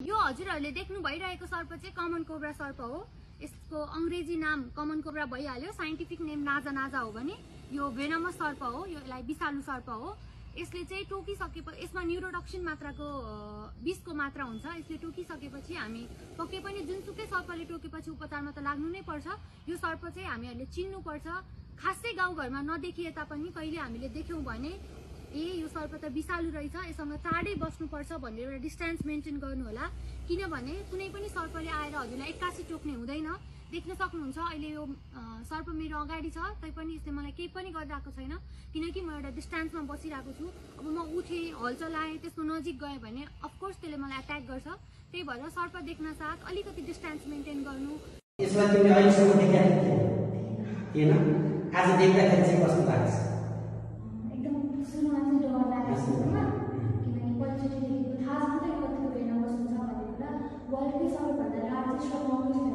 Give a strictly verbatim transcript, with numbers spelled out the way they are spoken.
यो हजुरहरूले देख्नु भइरहेको सर्प चाहिँ कमन कोब्रा सर्प हो। यसको अंग्रेजी नाम कमन कोब्रा भइहाल्यो, साइन्टिफिक नेम नाजा नाजा हो भने यो भेनमस सर्प हो, यसलाई विषालु सर्प हो। यसले चाहिँ टोकिसकेपछि यसमा न्युरोटक्सिन मात्राको विषको मात्रा हुन्छ। यसले टोकिसकेपछि हामी पक्कै पनि जुनसुकै सर्पले टोकेपछि उपचारमा त लाग्नु नै पर्छ। यो सर्प चाहिँ हामीहरूले चिन्नु पर्छ। खासै गाउँघरमा नदेखिए तापनि कहिले हामीले देख्यौं भने ए यो सर्प त विषालु रहेछ, यससँग टाढै बस्नुपर्छ भनेर एउटा डिस्टेन्स मेन्टेन गर्नु होला। किनभने कुनै पनि सर्पले आएर हजुरलाई एक्कासी टोक्ने हुँदैन। देख्न सक्नुहुन्छ अहिले यो सर्प मेरो अगाडि छ, तैपनि यसले मलाई केही पनि गरिरहेको छैन, किनकि म एउटा डिस्टेन्समा बसिरहेको छु। अब म उठे हलचल आए त्यसको नजिक गएँ भने अफकोर्स त्यसले मलाई एट्याक गर्छ। त्यही भएर सर्प देख्न साथ अलिकति डिस्टेन्स मेन्टेन गर्नु। यसमा तिमीले अहिलेसम्म देखाएको थिएन, आज देख्दाखेरि चाहिँ कस्तो लाग्छ? एकदम सुरुमा चाहिँ डर लागेको छ, किनकि पहिलोचोटि देखेको थाहा छैन कतिको भेनमस हुन्छ भनेर। वर्ल्डकै सबैभन्दा लार्जेस्ट र लङ्गेस्ट